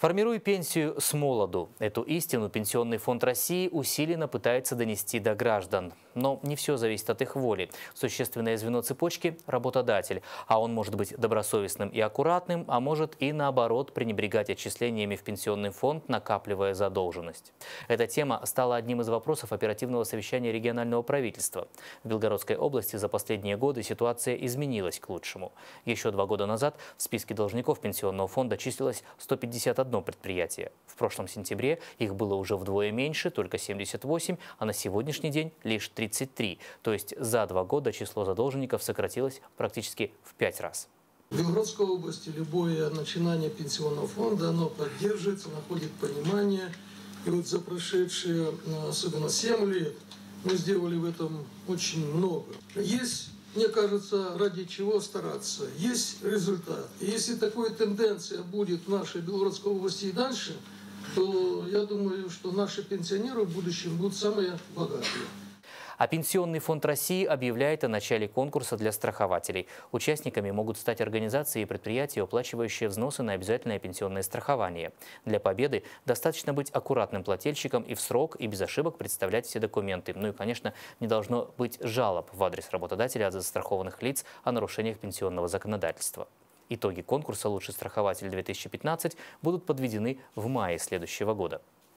Формируя пенсию с молоду. Эту истину Пенсионный фонд России усиленно пытается донести до граждан. Но не все зависит от их воли. Существенное звено цепочки – работодатель. А он может быть добросовестным и аккуратным, а может и наоборот пренебрегать отчислениями в Пенсионный фонд, накапливая задолженность. Эта тема стала одним из вопросов оперативного совещания регионального правительства. В Белгородской области за последние годы ситуация изменилась к лучшему. Еще 2 года назад в списке должников Пенсионного фонда числилось 151 предприятие. В прошлом сентябре их было уже вдвое меньше, только 78, а на сегодняшний день лишь 33. То есть за 2 года число задолженников сократилось практически в 5 раз. В Белгородской области любое начинание пенсионного фонда, оно поддерживается, находит понимание. И вот за прошедшие, особенно 7 лет, мы сделали в этом очень много. Есть, мне кажется, ради чего стараться. Есть результат. И если такая тенденция будет в нашей Белгородской области и дальше, то я думаю, что наши пенсионеры в будущем будут самые богатые. А Пенсионный фонд России объявляет о начале конкурса для страхователей. Участниками могут стать организации и предприятия, уплачивающие взносы на обязательное пенсионное страхование. Для победы достаточно быть аккуратным плательщиком и в срок, и без ошибок представлять все документы. Ну и, конечно, не должно быть жалоб в адрес работодателя от застрахованных лиц о нарушениях пенсионного законодательства. Итоги конкурса «Лучший страхователь-2015» будут подведены в мае следующего года.